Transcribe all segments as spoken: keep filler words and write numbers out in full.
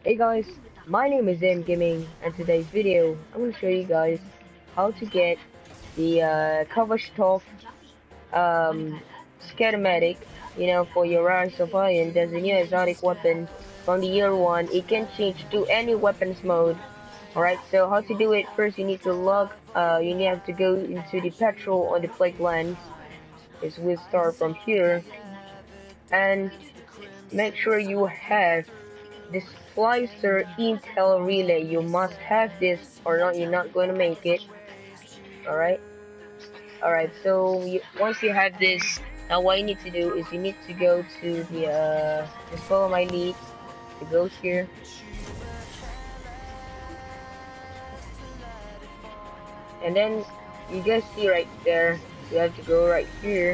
Hey guys, my name is M Gaming, and today's video I'm going to show you guys how to get the uh, Kavashtov um, schematic, you know, for your Rise of Iron. There's a new exotic weapon from the year one. It can change to any weapons mode. Alright, so how to do it? First, you need to log. Uh, you need to go into the petrol on the plate lens. Is we'll start from here, and make sure you have the splicer Intel relay. You must have this, or not you're not going to make it. All right, all right. So you, once you have this, now what you need to do is you need to go to the uh just follow my lead to go here, and then you guys see right there, you have to go right here.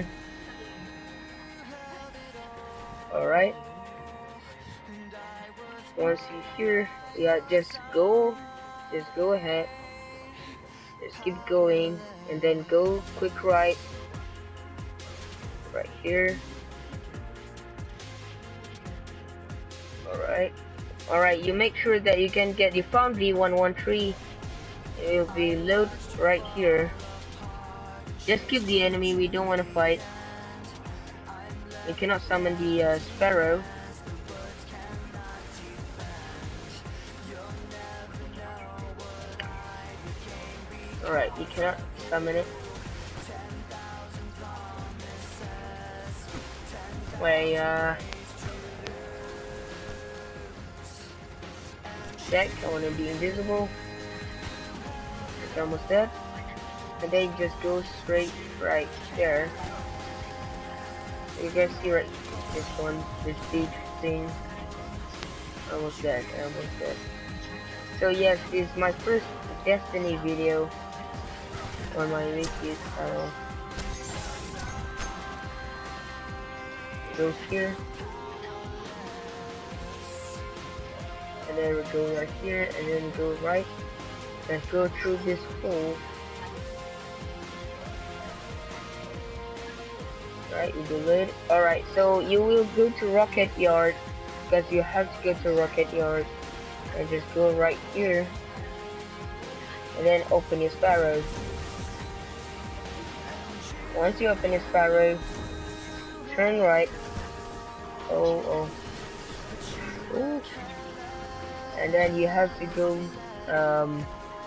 All right, once you here, yeah, just go, just go ahead, just keep going, and then go quick right right here. Alright. Alright, you make sure that you can get the Foundry one one three. It will be load right here. Just keep the enemy, we don't want to fight. We cannot summon the uh, Sparrow. Alright, you cannot summon it. Wait, uh... Deck, I want to be invisible. It's almost dead. And then just go straight right there. You guys see right this one, this big thing. Almost dead, almost dead. So yes, this is my first Destiny video on my YouTube channel. Go here. And then we go right here, and then go right. Let's go through this hole. Right, you do it. Alright, so you will go to Rocket Yard, because you have to go to Rocket Yard. And just go right here. And then open your Sparrow. Once you open your Sparrow, turn right. Oh, oh. Ooh. And then you have to go, um,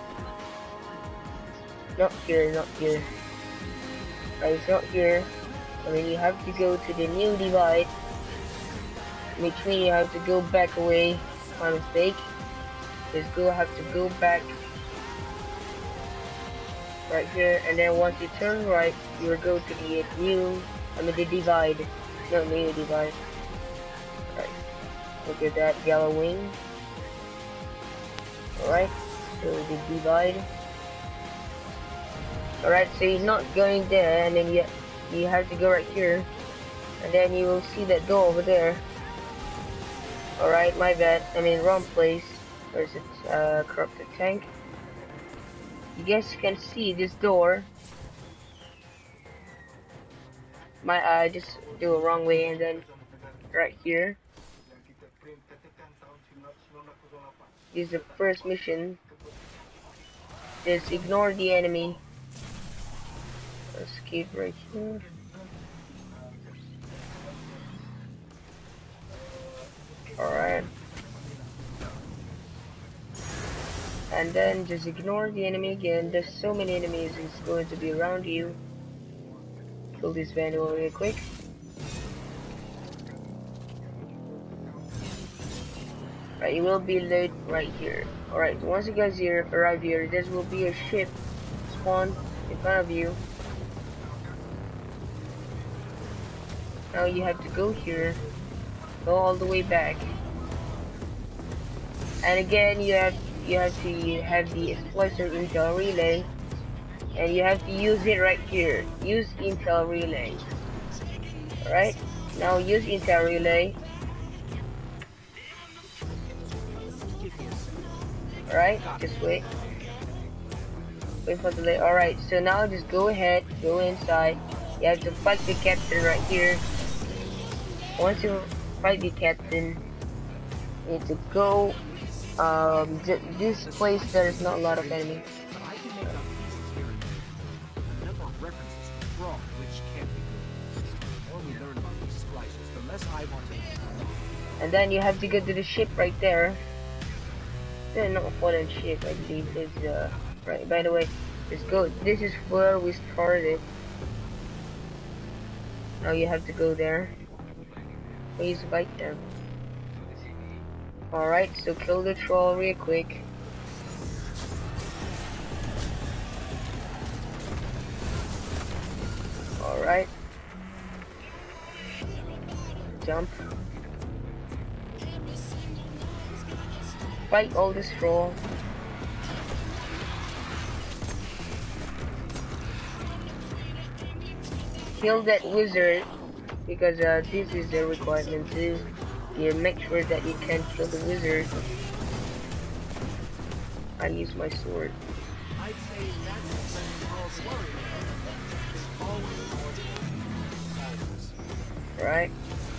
not here, not here. Right, it's not here. I mean, you have to go to the new divide, which means you have to go back away. My mistake. Just go, have to go back right here, and then once you turn right, you will go to the new, I mean the divide, no new divide. Right, look at that yellow wing. Alright, so the divide. Alright, so he's not going there, and then you you have to go right here, and then you will see that door over there. Alright, my bad. I mean wrong place. Where's it? Uh, corrupted tank. You guys can see this door. My I uh, just do it wrong way, and then right here. This is the first mission. Just ignore the enemy. Let's keep right here. Alright. And then just ignore the enemy again. There's so many enemies it's going to be around you. Kill this vandal real quick. Right, you will be late right here. Alright, once you guys here arrive here, there will be a ship spawn in front of you. Now you have to go here, go all the way back, and again you have you have to have the Splicer Intel relay, and you have to use it right here. Use Intel relay. Alright, now use Intel relay. Alright, just wait. Wait for the delay. Alright, so now just go ahead, go inside. You have to fight the captain right here. Once you fight the captain, you need to go Um, th this place there is not a lot of enemies. But I can make out pieces here and there. A number of references to Thrall, which can't be good. The more we learn about these splicers, the less I want to know. And then you have to go to the ship right there. They're not a fallen ship, I believe. Is uh right. By the way, let's go. This is where we started. Now you have to go there. Please fight them. Alright, so kill the troll real quick. Alright. Jump. Fight all this troll. Kill that wizard, because uh, this is a requirement too. You make sure that you can kill the wizard. I use my sword. I'd say that's what Thrall's worried about. Is always always. Right?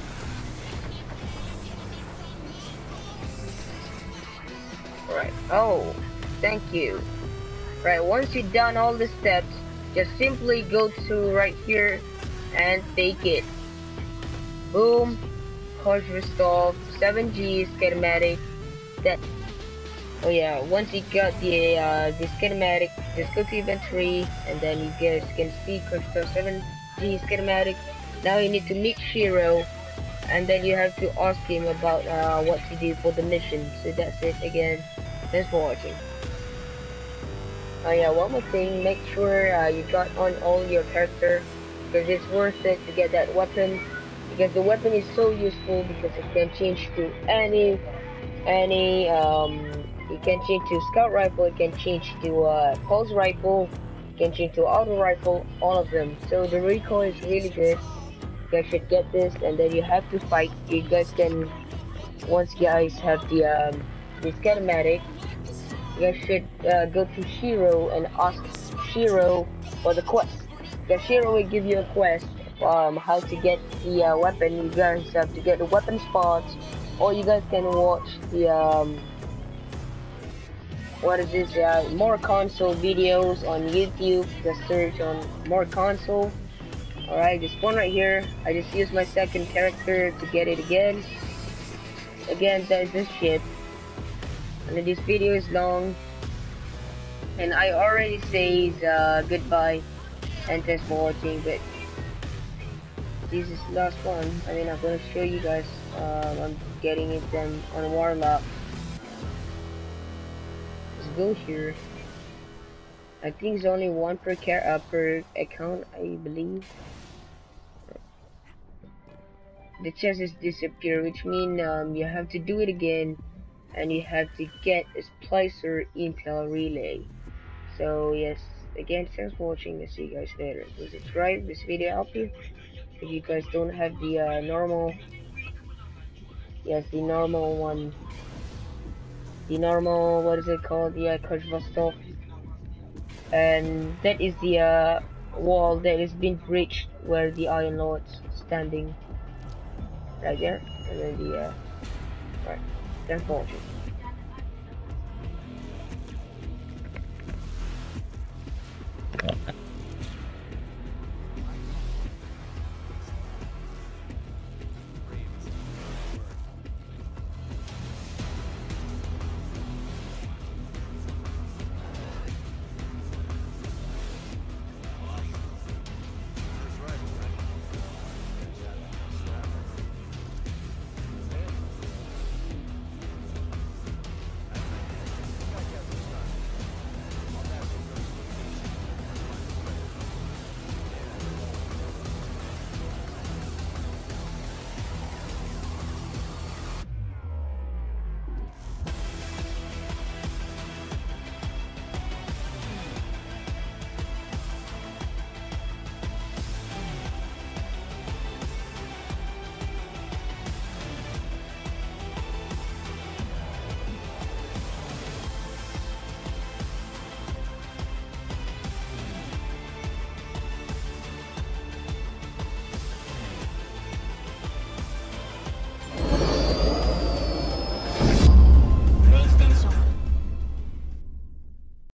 Right. Oh, thank you. Right, once you've done all the steps, just simply go to right here and take it. Boom. Course resolved. seven G schematic. That. Oh yeah. Once you got the uh, the schematic, just go to inventory, and then you guys can see course seven G schematic. Now you need to meet Shiro, and then you have to ask him about uh, what to do for the mission. So that's it again. Thanks for watching. Oh yeah, one more thing, make sure uh, you got on all your character, because it's worth it to get that weapon, because the weapon is so useful because it can change to any, any, um, it can change to scout rifle, it can change to uh, pulse rifle, it can change to auto rifle, all of them. So the recoil is really good. You guys should get this, and then you have to fight. You guys can, once you guys have the, um, the schematic, you guys should uh, go to Shiro and ask Shiro for the quest. Because Shiro will give you a quest um how to get the uh, weapon. You guys have to get the weapon spots, or you guys can watch the um what is this uh, more console videos on YouTube. Just search on more console. Alright, this one right here, I just used my second character to get it again. Again, that is this ship. And then this video is long, and I already says uh, goodbye and thanks for watching, but this is the last one. I mean, I'm gonna show you guys. um, I'm getting it done on Warlock. Let's go here. I think it's only one per car uh, per account, I believe. The chest is disappear, which means um, you have to do it again. And you have to get a splicer intel relay. So yes, again, thanks for watching. I'll see you guys later. Please subscribe. This video help you. If you guys don't have the uh, normal, yes, the normal one, the normal, what is it called? The uh, Khajvastov. And that is the uh, wall that has been breached where the Iron Lord's standing. Right there. And then the uh, right. Thanks for watching.